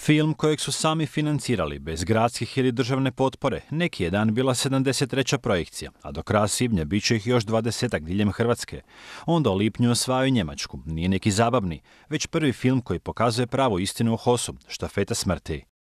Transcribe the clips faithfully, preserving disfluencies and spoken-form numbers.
Film kojeg su sami financirali bez gradskih ili državne potpore, neki je dan bila sedamdeset treća projekcija, a do kraja svibnja bit će ih još dvadesetak diljem Hrvatske. Onda u lipnju osvajaju Njemačku. Nije neki zabavni, već prvi film koji pokazuje pravu istinu o Hosu, Štafeta smrti.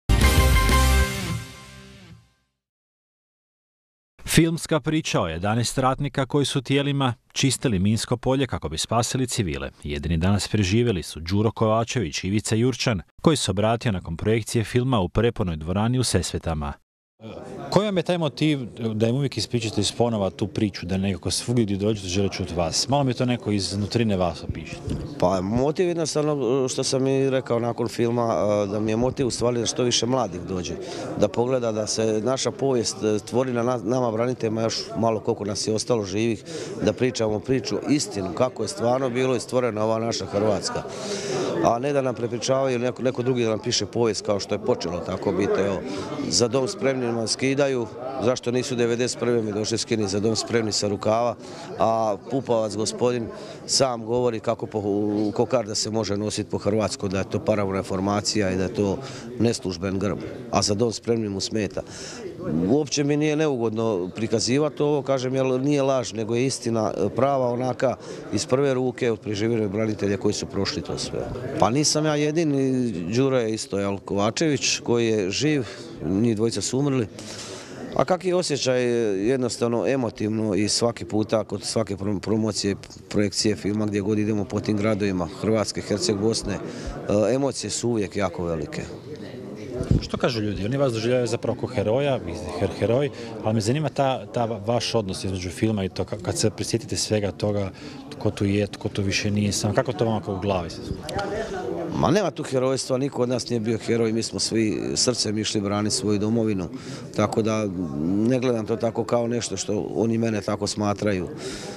Filmska priča o jedanaest ratnika koji su tijelima čistili minsko polje kako bi spasili civile. Jedini danas preživjeli su Đuro Kovačević i Ivica Jurčan, koji se obratio nakon projekcije filma u prepunoj dvorani u Sesvetama. Koji vam je taj motiv da im uvijek ispričate iz ponova tu priču, da nekako svugdje gdje dođete žele čuti vas? Malo mi to neko iz nutrine vas opiše. Pa motiv jednostavno što sam i rekao nakon filma, da mi je motiv u stvari da što više mladih dođe. Da pogleda da se naša povijest tvori na nama braniteljima, još malo koliko nas je ostalo živih, da pričamo priču istinu, kako je stvarno bilo i stvorena ova naša Hrvatska. A ne da nam prepričavaju neko, neko drugi da nam piše povijest kao što je počelo tako biti. Evo, za dom spremni nam skidaju, zašto nisu devedeset prve mi došli skini za dom spremni sa rukava, a Pupovac gospodin sam govori kako po, kokarda se može nositi po Hrvatskoj, da je to paravna formacija i da je to neslužben grb, a za dom spremni mu smeta. Uopće mi nije neugodno prikazivati ovo, kažem, jer nije laž, nego je istina prava onaka iz prve ruke od preživjelih branitelja koji su prošli to sve. Pa nisam ja jedini, Đuro je isto, jel, Kovačević koji je živ, njih dvojica su umrli. A kakav je osjećaj, jednostavno emotivno i svaki puta kod svake promocije, projekcije filma gdje god idemo po tim gradovima Hrvatske, Herceg, Bosne, emocije su uvijek jako velike. Što kažu ljudi? Oni vas doživljavaju zapravo kao heroja, her, heroj, ali me zanima ta, ta vaš odnos između filma i to kad se prisjetite svega toga, tko tu je, tko tu više nije, sam, kako to vam u glavi se zove? Ma nema tu herojstva, niko od nas nije bio heroj, mi smo svi srcem išli braniti svoju domovinu, tako da ne gledam to tako kao nešto što oni mene tako smatraju.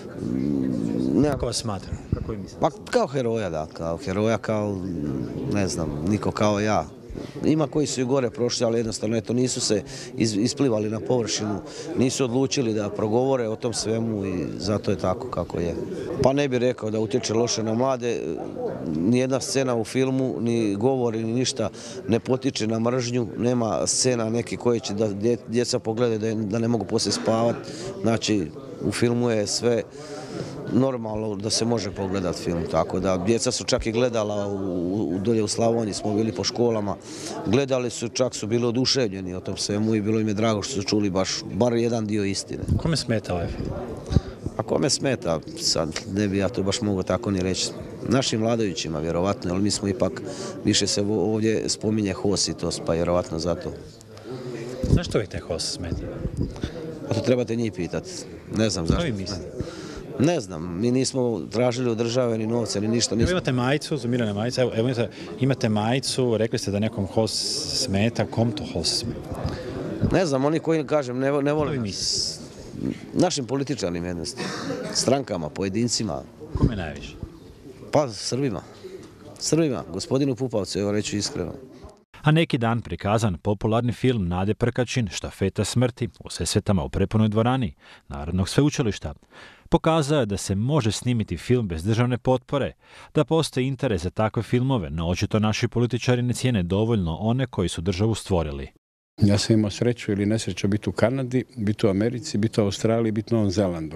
Ne, kako vas smatraju? Kako im mislite? Pa kao heroja, da, kao heroja, kao, ne znam, niko kao ja. Ima koji su i gore prošli, ali jednostavno eto, nisu se isplivali na površinu, nisu odlučili da progovore o tom svemu i zato je tako kako je. Pa ne bih rekao da utječe loše na mlade, nijedna scena u filmu, ni govori, ni ništa ne potiče na mržnju, nema scena neki koje će da djeca pogledaju da ne mogu poslije spavati, znači u filmu je sve normalno da se može pogledati film, tako da djeca su čak i gledala u, u, dolje u Slavoniji, smo bili po školama, gledali su, čak su bili oduševljeni o tom svemu i bilo im je drago što su čuli baš bar jedan dio istine. Kome smeta ovaj film? A kome smeta, sad ne bi ja to baš mogao tako ni reći. Našim vladajućima vjerovatno, ali mi smo ipak, više se ovdje spominje Hos i to, pa vjerovatno zato. Zašto uvijek taj Hos smeta? A to trebate njih pitati, ne znam zašto. Što vi mislite? Ne znam, mi nismo tražili od države ni novce, ni ništa. Evo imate majicu, zoomirane majice, evo, evo imate, imate majicu, rekli ste da nekom Hos smeta, kom to Hos smeta? Ne znam, oni koji, kažem, ne, ne vole nas. Našim političarnim jednostavno, strankama, pojedincima. Kome najviše? Pa Srbima. Srbima, gospodinu Pupovcu, evo reću iskreno. A neki dan prikazan popularni film Nade Prkačin, Štafeta smrti, u Sesvetama u prepunoj dvorani Narodnog sveučilišta. Pokazao je da se može snimiti film bez državne potpore, da postoji interes za takve filmove, no očito naši političari ne cijene dovoljno one koji su državu stvorili. Ja sam imao sreću ili nesreću biti u Kanadi, biti u Americi, biti u Australiji, biti u Novom Zelandu.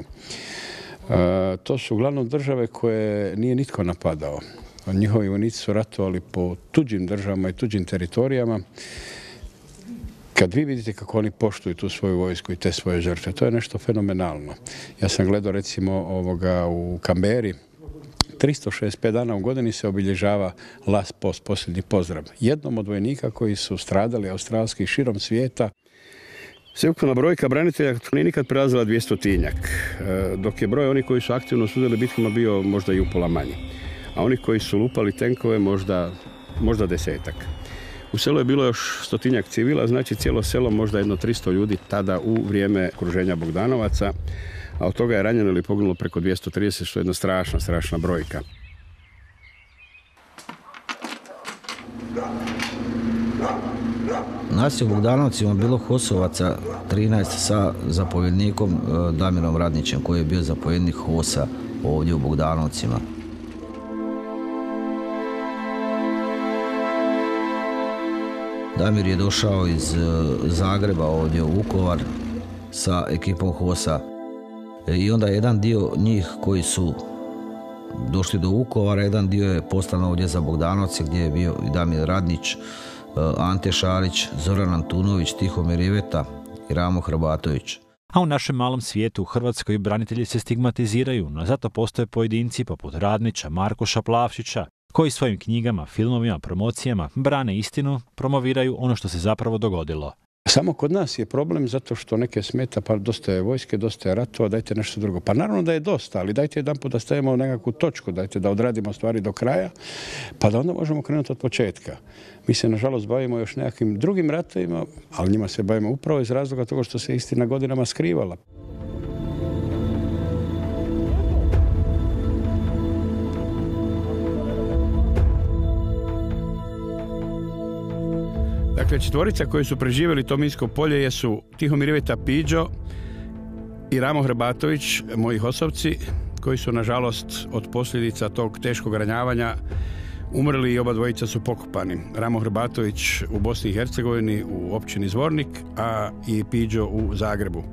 E, to su uglavnom države koje nije nitko napadao. Njihovi vojnici su ratovali po tuđim državama i tuđim teritorijama. Kad vi vidite kako oni poštuju tu svoju vojsku i te svoje žrtve, to je nešto fenomenalno. Ja sam gledao recimo ovoga u Kamberi, tristo šezdeset pet dana u godini se obilježava Last Post, posljednji pozdrav. Jednom od vojnika koji su stradali australski širom svijeta. Sveukupna brojka branitelja nije nikad prelazila dvjestotinjak, dok je broj onih koji su aktivno sudjelovali bitkama bio možda i upola manji. A oni koji su lupali tenkove možda, možda desetak. U selu je bilo još stotinjak civila, znači cijelo selo možda jedno tristo ljudi tada u vrijeme okruženja Bogdanovaca, a od toga je ranjeno ili poginulo preko dvjesto trideset, što je jedna strašna, strašna brojka. Nas je u Bogdanovcima bilo Hosovaca trinaest sa zapovjednikom Damirom Radnićem, koji je bio zapovjednik Hosa ovdje u Bogdanovcima. Damir je došao iz Zagreba ovdje u Vukovar sa ekipom HOS-a i onda jedan dio njih koji su došli do Vukovara, jedan dio je poslan ovdje za Bogdanovce gdje je bio i Damir Radnić, Ante Šarić, Zoran Antunović, Tihomir Iveta i Ramo Hrbatović. A u našem malom svijetu u Hrvatskoj branitelji se stigmatiziraju, no zato postoje pojedinci poput Radnića, Markuša Plavšića, koji svojim knjigama, filmovima, promocijama brane istinu, promoviraju ono što se zapravo dogodilo. Samo kod nas je problem zato što neke smeta, pa dosta je vojske, dosta je ratova, dajte nešto drugo. Pa naravno da je dosta, ali dajte jedan put da stavimo nekakvu točku, dajte da odradimo stvari do kraja, pa da onda možemo krenuti od početka. Mi se nažalost bavimo još nekakvim drugim ratovima, ali njima se bavimo upravo iz razloga toga što se istina godinama skrivala. Dakle, četvorica koji su preživjeli to minsko polje jesu Tihomir Iveta Piđo i Ramo Hrbatović, moji hosovci, koji su nažalost od posljedica tog teškog ranjavanja umrli i oba dvojica su pokopani. Ramo Hrbatović u Bosni i Hercegovini u općini Zvornik, a i Piđo u Zagrebu.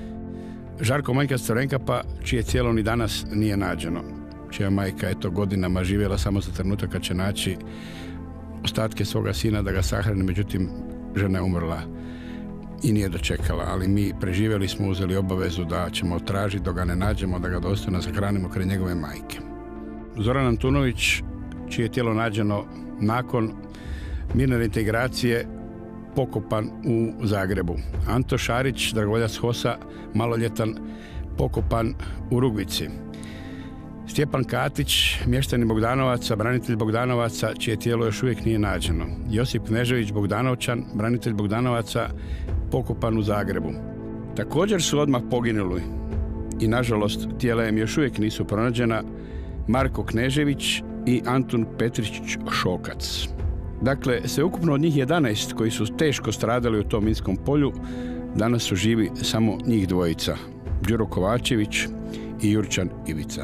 Žarko Majka Crvenkapa, čije tijelo ni danas nije nađeno. Čija majka je to godinama živjela samo za trenutak kad će naći ostatke svoga sina da ga sahrani, međutim žena je umrla i nije dočekala, ali mi preživjeli smo, uzeli obavezu da ćemo tražiti dok ga ne nađemo, da ga dostojno sahranimo kraj njegove majke. Zoran Antunović, čije je tijelo nađeno nakon mirne reintegracije, pokopan u Zagrebu. Anto Šarić, dragovoljac HOS-a, maloljetan, pokopan u Rugvici. Stjepan Katić, mještanin Bogdanovaca, branitelj Bogdanovaca, čije tijelo još uvijek nije nađeno. Josip Knežević, Bogdanovčan, branitelj Bogdanovaca, pokopan u Zagrebu. Također su odmah poginuli i nažalost tijela im još uvijek nisu pronađena Marko Knežević i Antun Petrić Šokac. Dakle, sveukupno od njih jedanaest koji su teško stradali u tom minskom polju, danas su živi samo njih dvojica, Đuro Kovačević i Jurčan Ivica.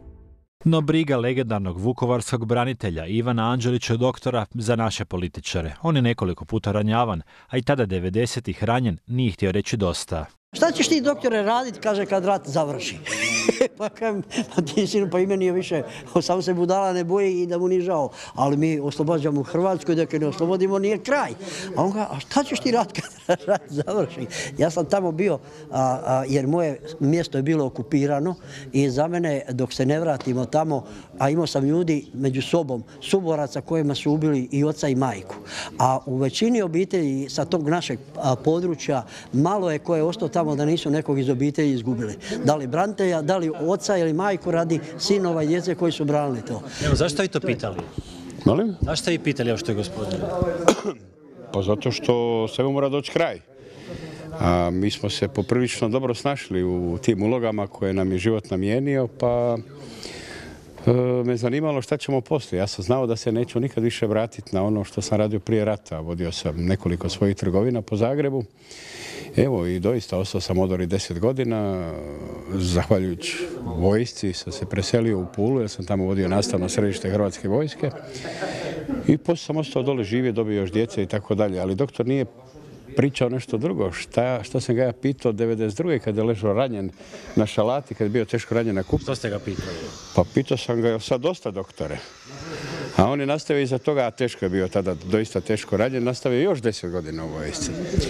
No briga legendarnog vukovarskog branitelja Ivana Anđelića doktora za naše političare. On je nekoliko puta ranjavan, a i tada devedesetih ranjen nije htio reći dosta. Šta ćeš ti, doktore, raditi, kaže, kad rat završi? Pa kažem, pa ti sinu, pa ime nije više, sam se budala ne boji i da mu nije žao. Ali mi oslobađamo Hrvatsku i dok je ne oslobodimo nije kraj. A on kaže, a šta ćeš ti raditi kad rat završi? Ja sam tamo bio, a, a, jer moje mjesto je bilo okupirano i za mene dok se ne vratimo tamo, a imao sam ljudi među sobom, suboraca kojima su ubili i oca i majku. A u većini obitelji sa tog našeg a, područja malo je ko je ostao tamo da nisu nekog iz obitelji izgubili. Da li branitelja, da li oca ili majku radi sinova i djece koji su branili to. Evo, zašto vi to pitali? Molim? Zašto vi pitali ovo što je gospodin? Pa zato što svemu mora doći kraj. A mi smo se poprilično dobro snašli u tim ulogama koje nam je život namijenio, pa e, me zanimalo šta ćemo poslije. Ja sam znao da se neću nikad više vratiti na ono što sam radio prije rata. Vodio sam nekoliko svojih trgovina po Zagrebu. Evo i doista ostao sam odor i deset godina, zahvaljujući vojsci sam se preselio u Pulu jer sam tamo vodio nastavno središte Hrvatske vojske i poslije sam ostao dole živio, dobio još djece i tako dalje, ali doktor nije pričao nešto drugo. Šta, šta sam ga ja pitao devedeset druge kad je ležao ranjen na šalati, kad je bio teško ranjen na kupu. Što ste ga pitali? Pa pitao sam ga, sad dosta doktore. A on je nastavio iza toga, a teško je bio tada, doista teško ranjen, nastavio još deset godina u vojsci.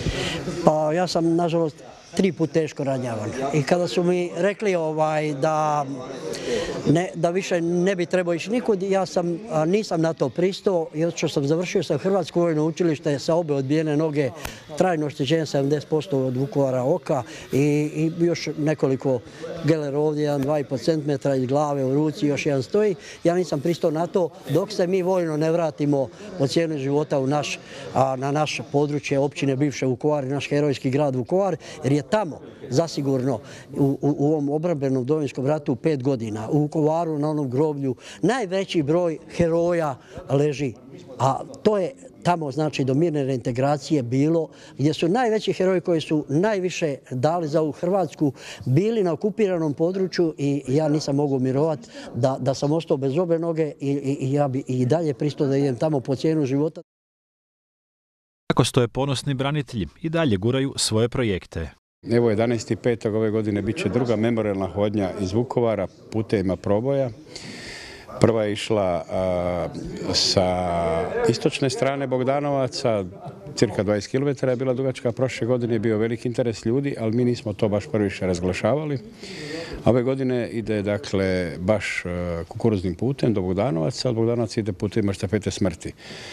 Pa ja sam, nažalost, tri put teško ranjavan. I kada su mi rekli ovaj, da, ne, da više ne bi trebao ići nikud, ja sam, a, nisam na to pristao, jer što sam završio sa Hrvatsko vojno učilište sa obe odbijene noge, trajno oštećenje sedamdeset posto od Vukovara oka i, i još nekoliko geler ovdje, jedan, dva i pol centimetra iz glave u ruci, još jedan stoji. Ja nisam pristao na to dok se mi vojno ne vratimo od cijene života u naš, a, na naše područje općine bivše Vukovar i naš herojski grad Vukovar, jer je tamo zasigurno u, u, u ovom obrambenom Domovinskom ratu pet godina, u Vukovaru na onom groblju najveći broj heroja leži. A to je tamo, znači, do mirne reintegracije bilo, gdje su najveći heroji koji su najviše dali za ovu Hrvatsku bili na okupiranom području i ja nisam mogao mirovati da, da sam ostao bez obe noge i, i, i ja bi i dalje pristao da idem tamo po cijenu života. Kako stoje ponosni branitelji i dalje guraju svoje projekte. Evo jedanaesti petog ove godine bit će druga memorijalna hodnja iz Vukovara putevima proboja. Prva je išla a, sa istočne strane Bogdanovaca, cirka dvadeset kilometara je bila dugačka. Prošle godine je bio veliki interes ljudi, ali mi nismo to baš prviše razglašavali. Ove godine ide dakle baš kukuruznim putem do Bogdanovaca, od Bogdanovaca ide putem štafete smrti.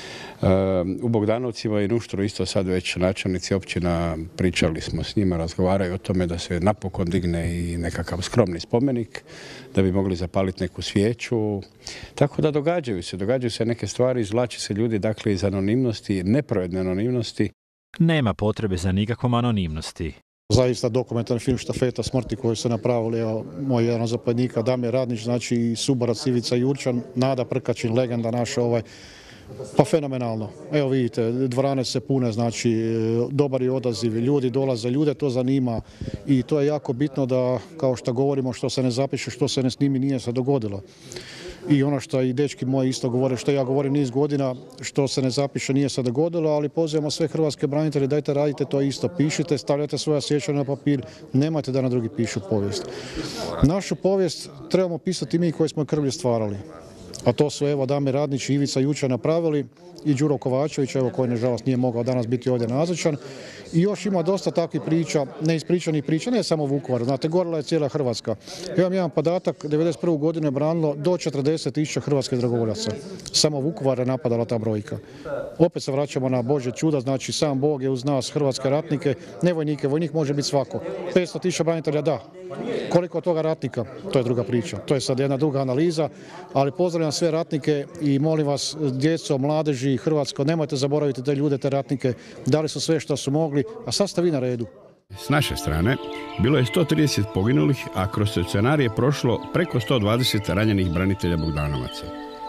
U Bogdanovcima i Nuštru isto sad već načelnici općina, pričali smo s njima, razgovaraju o tome da se napokon digne i nekakav skromni spomenik, da bi mogli zapaliti neku svijeću. Tako da događaju se, događaju se neke stvari, izvlači se ljudi dakle iz anonimnosti, nepravedne anonimnosti. Nema potrebe za nikakvom anonimnosti. Zaista dokumentarni film Štafeta smrti koji se napravili, evo, moj jedan od zapovjednika Damir Radnić, znači i suborac Ivica Jurčan, Nada Prkačin, legenda naša, ovaj, pa fenomenalno. Evo vidite, dvorane se pune, znači dobar je odaziv, ljudi dolaze, ljude to zanima i to je jako bitno da, kao što govorimo, što se ne zapiše, što se ne snimi, nije se dogodilo. I ono što i dečki moji isto govore, što ja govorim niz godina, što se ne zapiše nije se dogodilo, ali pozivamo sve hrvatske branitelje, dajte radite to isto, pišite, stavljate svoja sjećanja na papir, nemojte da na drugi pišu povijest. Našu povijest trebamo pisati mi koji smo krvlju stvarali. A to su evo Damir Radnić i Ivica Jurčan napravili i Đuro Kovačević, evo koji nažalost nije mogao danas biti ovdje nazočan. I još ima dosta takvih priča, neispričanih priča, ne samo Vukovar, znate, gorila je cijela Hrvatska. Imam jedan podatak, devedeset prve godine je branilo do četrdeset tisuća hrvatskih dragovoljaca. Samo Vukovar je napadala ta brojka. Opet se vraćamo na Božje čuda, znači sam Bog je uz nas hrvatske ratnike, ne vojnike, vojnik može biti svako. petsto tisuća branitelja da. Koliko od toga ratnika, to je druga priča, to je sad jedna druga analiza, ali pozdravljam sve ratnike i molim vas, djeco, mladeži, Hrvatsko, nemojte zaboraviti te ljude, te ratnike, dali su sve što su mogli, a sad ste vi na redu. S naše strane bilo je sto trideset poginulih, a kroz stacionar je prošlo preko sto dvadeset ranjenih branitelja Bogdanovaca.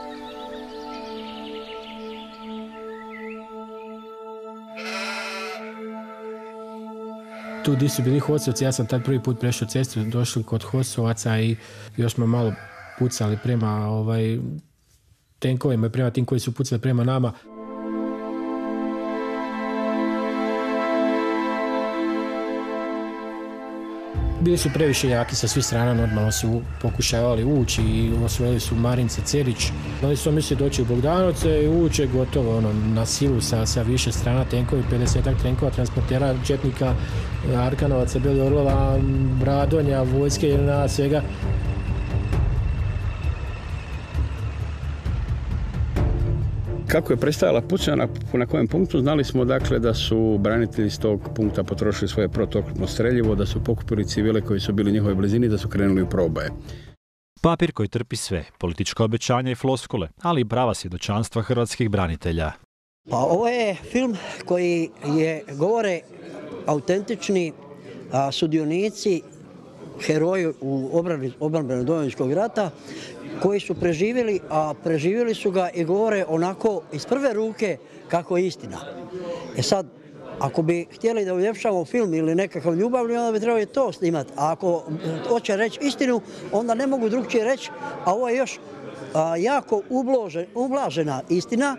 Tu gdje su bili Hosovci, ja sam tad prvi put prešao cestu, došli kod Hosovaca i još smo malo pucali prema ovaj, tenkovima, prema tim koji su pucali prema nama. Bili su previše jaki sa svih strana, normalno su pokušavali ući i osvojili su Marince, Cerić. Oni su mislili doći u Bogdanovce i uće gotovo ono, na silu sa, sa više strana tenkovi, pedesetak tenkova, transportera, četnika, Arkanovaca, Beli Orlova, Radonja, vojske i na svega. Kako je prestajala pucnja na kojem punktu, znali smo dakle da su branitelji s tog punkta potrošili svoje protuoklopno streljivo, da su pokupili civile koji su bili u njihovoj blizini, da su krenuli u proboje. Papir koji trpi sve, politička obećanja i floskule, ali i prava svjedočanstva hrvatskih branitelja. Pa ovo je film koji je, govore autentični a, sudionici, heroji u obrani, obrani Domovinskog rata, koji su preživjeli, a preživjeli su ga i govore onako iz prve ruke kako je istina. E sad, ako bi htjeli da uljepšamo film ili nekakav ljubavni, onda bi trebali to snimati. A ako hoće reći istinu, onda ne mogu drugčije reći, a ovo je još a, jako ubložen, ublažena istina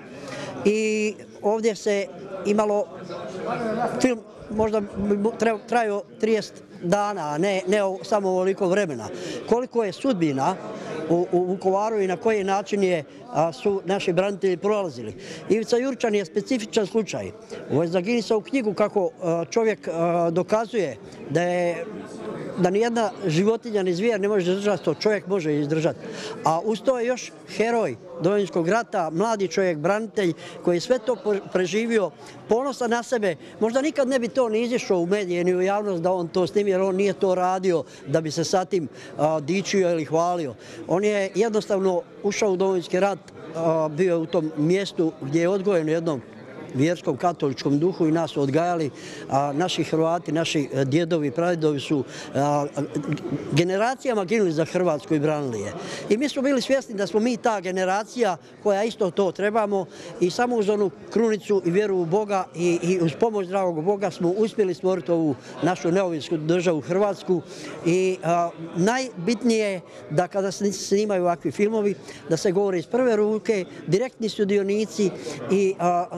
i ovdje se imalo film možda trajao trideset dana, a ne, ne samo ovoliko vremena. Koliko je sudbina u, u Vukovaru i na koji način je, a, su naši branitelji prolazili. Ivica Jurčan je specifičan slučaj. Ovo je zaginisao u knjigu kako a, čovjek a, dokazuje da je da nijedna životinja ni zvijer ne može izdržati to, čovjek može izdržati. A uz to je još heroj Domovinskog rata, mladi čovjek, branitelj koji je sve to preživio, ponosan na sebe. Možda nikad ne bi to ni izišao u medije ni u javnost da on to snimi, jer on nije to radio da bi se sa tim a, dičio ili hvalio. On je jednostavno ušao u Domovinski rat, a, bio je u tom mjestu gdje je odgojen u jednom vjerskom katoličkom duhu i nas su odgajali, a naši Hrvati, naši djedovi, pradjedovi su a, generacijama ginuli za Hrvatsku i branili je. I mi smo bili svjesni da smo mi ta generacija koja isto to trebamo i samo uz onu krunicu i vjeru u Boga i, i uz pomoć dragog Boga smo uspjeli stvoriti ovu našu neovisnu državu Hrvatsku i a, najbitnije je da kada se snimaju ovakvi filmovi, da se govori iz prve ruke, direktni sudionici i a,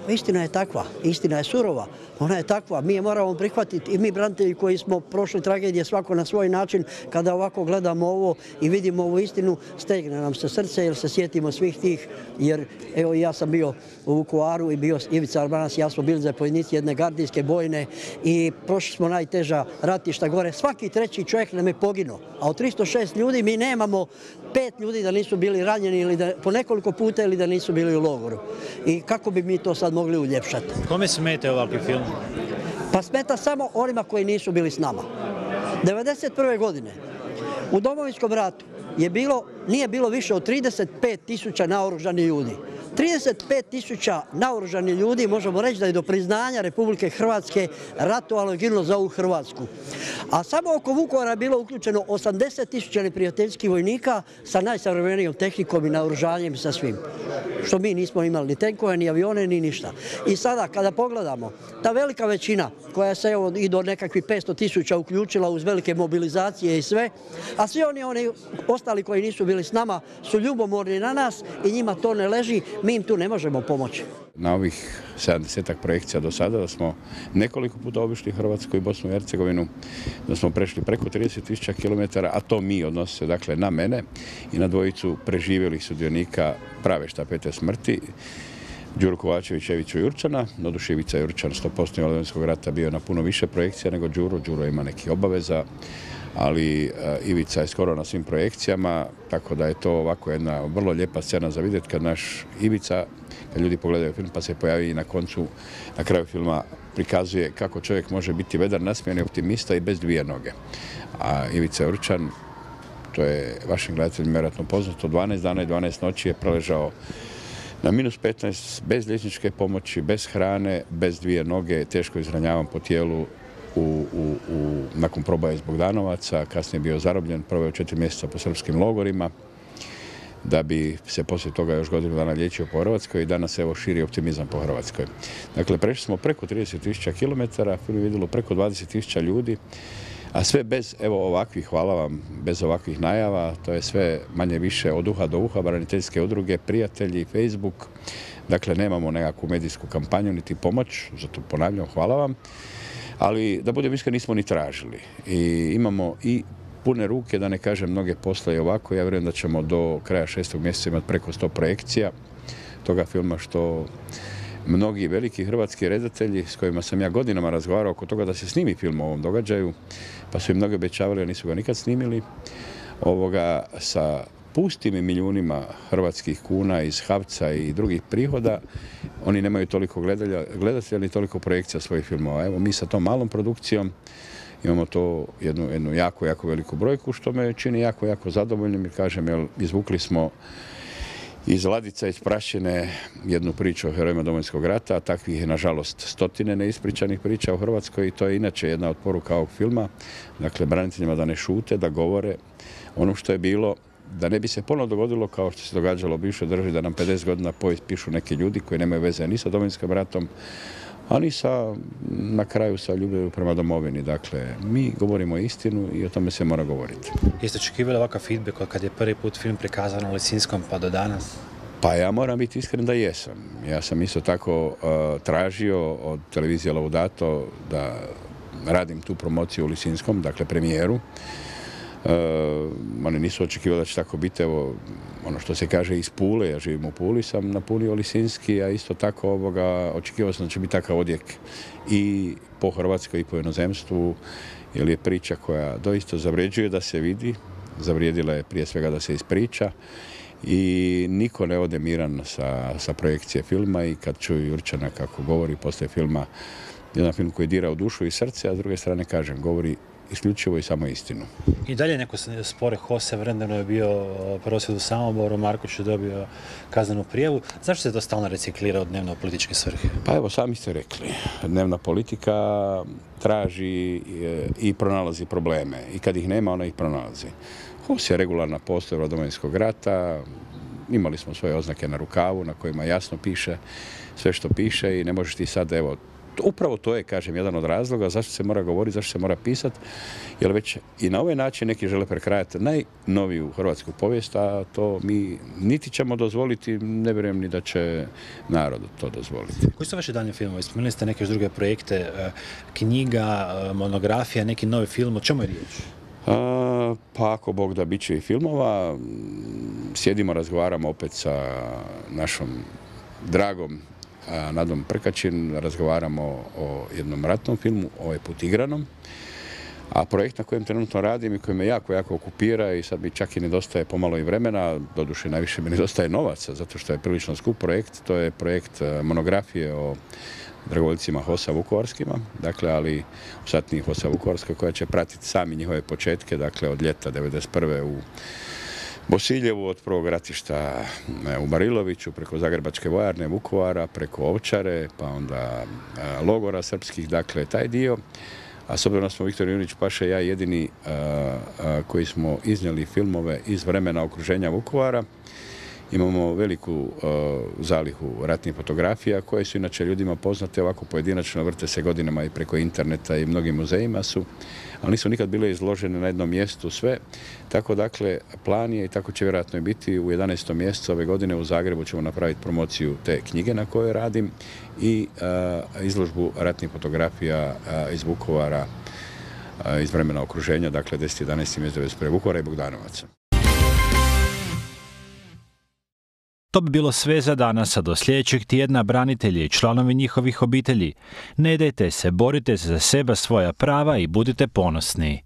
istina je takva, istina je surova, ona je takva, mi je moramo prihvatiti i mi branitelji koji smo prošli tragedije svako na svoj način, kada ovako gledamo ovo i vidimo ovu istinu, stegne nam se srce jer se sjetimo svih tih, jer evo ja sam bio u Vukovaru i bio Ivica Arbanac, ja smo bili zapovjednici jedne gardijske bojne i prošli smo najteža ratišta gore, svaki treći čovjek nam je poginuo, a od tristo šest ljudi mi nemamo pet ljudi da nisu bili ranjeni ili da, po nekoliko puta ili da nisu bili u logoru. I kako bi mi to sad mogli uljepšati? Kome smete ovakvi film? Pa smeta samo onima koji nisu bili s nama. devedeset prve godine u Domovinskom ratu je bilo, nije bilo više od trideset pet tisuća naoružanih ljudi. trideset pet tisuća naoružanih ljudi, možemo reći da je do priznanja Republike Hrvatske ratovalo i ginulo za ovu Hrvatsku. A samo oko Vukovara je bilo uključeno osamdeset tisuća neprijateljskih vojnika sa najsavremenijom tehnikom i naoružanjem i sa svim. Što mi nismo imali ni tenkove, ni avione, ni ništa. I sada kada pogledamo, ta velika većina koja se evo i do nekakvih petsto tisuća uključila uz velike mobilizacije i sve, a svi oni, oni ostali koji nisu bili s nama su ljubomorni na nas i njima to ne leži, mi im tu ne možemo pomoći. Na ovih sedamdesetak projekcija do sada da smo nekoliko puta obišli Hrvatsku i Bosnu i Hercegovinu, da smo prešli preko trideset tisuća kilometara, a to mi odnosi se dakle na mene i na dvojicu preživjelih sudionika prave štafete smrti, Đuru Kovačevića i Ivicu Jurčana. Doduše Ivica Jurčan sto posto invalid Domovinskog rata bio na puno više projekcija nego Đuro. Đuro ima nekih obaveza, ali Ivica je skoro na svim projekcijama, tako da je to ovako jedna vrlo lijepa scena za vidjeti kad naš Ivica, kad ljudi pogledaju film pa se pojavi i na koncu, na kraju filma prikazuje kako čovjek može biti vedar, nasmijan i optimista i bez dvije noge. A Ivica Jurčan, to je vašim gledateljima vjerojatno poznato, dvanaest dana i dvanaest noći je preležao na minus petnaest, bez liječničke pomoći, bez hrane, bez dvije noge, teško izranjavan po tijelu. U, u, u, nakon proboja iz Bogdanovaca, kasnije bio zarobljen, proveo četiri mjeseca po srpskim logorima, da bi se poslije toga još godinu dana liječio po Hrvatskoj i danas evo širi optimizam po Hrvatskoj. Dakle, prešli smo preko trideset tisuća kilometara, film je vidjelo preko dvadeset tisuća ljudi, a sve bez, evo ovakvih, hvala vam, bez ovakvih najava, to je sve manje više od uha do uha, braniteljske udruge, prijatelji, Facebook, dakle nemamo nekakvu medijsku kampanju niti pomoć, zato ponavljam, hvala vam. Ali, da budem iskren, nismo ni tražili. I imamo i pune ruke, da ne kažem mnoge posle i ovako. Ja vjerujem da ćemo do kraja šestog mjeseca imati preko sto projekcija toga filma, što mnogi veliki hrvatski redatelji s kojima sam ja godinama razgovarao oko toga da se snimi film o ovom događaju, pa su im mnogi obećavali, a nisu ga nikad snimili, ovoga sa pustim milijunima hrvatskih kuna iz Havca i drugih prihoda, oni nemaju toliko gledatelja ni toliko projekcija svojih filmova. Evo mi sa tom malom produkcijom imamo to jednu, jednu jako, jako veliku brojku, što me čini jako, jako zadovoljnim, jer kažem, jer izvukli smo iz ladica, iz prašine jednu priču o herojima Domovinskog rata, a takvih je nažalost stotine neispričanih priča u Hrvatskoj i to je inače jedna od poruka ovog filma. Dakle, braniteljima da ne šute, da govore ono što je bilo, da ne bi se ponovno dogodilo kao što se događalo u bivšoj državi, da nam pedeset godina povijest pišu neki ljudi koji nemaju veze ni sa Domovinskim ratom, a ni sa, na kraju sa ljubavlju prema domovini. Dakle, mi govorimo istinu i o tome se mora govoriti. Jeste očekivali ovakav feedback kad je prvi put film prikazan u Lisinskom pa do danas? Pa ja moram biti iskren da jesam. Ja sam isto tako uh, tražio od televizije Laudato da radim tu promociju u Lisinskom, dakle premijeru. Uh, oni nisu očekivali da će tako biti, evo, ono što se kaže iz Pule, ja živim u Puli, sam napunio Lisinski, a isto tako ovoga, očekivao sam da će biti takav odjek i po Hrvatskoj i po inozemstvu, jer je priča koja doista zavređuje da se vidi, zavrijedila je prije svega da se ispriča i niko ne ode miran sa, sa projekcije filma i kad čuju Jurčana kako govori poslije filma, jedan film koji dira u dušu i srce, a s druge strane, kažem, govori isključivo i samo istinu. I dalje neko spore, Hose Vrendano je bio prosvjed u Samoboru, Marković je dobio kaznenu prijavu. Zašto se to stalno reciklira od dnevno političke svrhe? Pa evo, sami ste rekli, dnevna politika traži i pronalazi probleme i kad ih nema, ona ih pronalazi. Hos je regularna postrojba Domovinskog rata, imali smo svoje oznake na rukavu na kojima jasno piše sve što piše i ne možeš ti sad, evo, upravo to je, kažem, jedan od razloga zašto se mora govoriti, zašto se mora pisati, jer već i na ovaj način neki žele prekrajati najnoviju hrvatsku povijest, a to mi niti ćemo dozvoliti, ne vjerujem ni da će narod to dozvoliti. Koji su vaši daljnji filmovi? Spomenuli ste neke druge projekte, knjiga, monografija, neki novi film, o čemu je riječ? A, pa ako Bog da, bit će i filmova. Sjedimo, razgovaramo opet sa našom dragom Nadom Prkačin, razgovaramo o jednom ratnom filmu, ovaj put igranom. A projekt na kojem trenutno radim i koji me jako, jako okupira i sad mi čak i nedostaje pomalo i vremena, doduše najviše mi nedostaje novaca, zato što je prilično skup projekt, to je projekt monografije o dragovoljcima HOS-a vukovarskima, dakle, ali u satniji HOS-a Vukovarska, koja će pratiti sami njihove početke, dakle, od ljeta devedeset prve u Bosiljevu, od prvog ratišta u Bariloviću, preko Zagrebačke vojarne, Vukovara, preko Ovčare, pa onda logora srpskih, dakle, taj dio. A s obzirom da smo Viktor Junić Paša i ja jedini a, a, koji smo iznijeli filmove iz vremena okruženja Vukovara, imamo veliku a, zalihu ratnih fotografija koje su inače ljudima poznate, ovako pojedinačno, vrte se godinama i preko interneta i mnogim muzejima su, ali nisu nikad bile izložene na jednom mjestu sve. Tako dakle, plan je i tako će vjerojatno i biti u jedanaestom mjesecu ove godine u Zagrebu ćemo napraviti promociju te knjige na kojoj radim i a, izložbu ratnih fotografija a, iz Vukovara, a, iz vremena okruženja, dakle deset jedanaesti mjesec devedeset prve Vukovara i Bogdanovaca. To bi bilo sve za danas, a do sljedećeg tjedna branitelji i članovi njihovih obitelji. Ne dajte se, borite se za sebe, svoja prava i budite ponosni.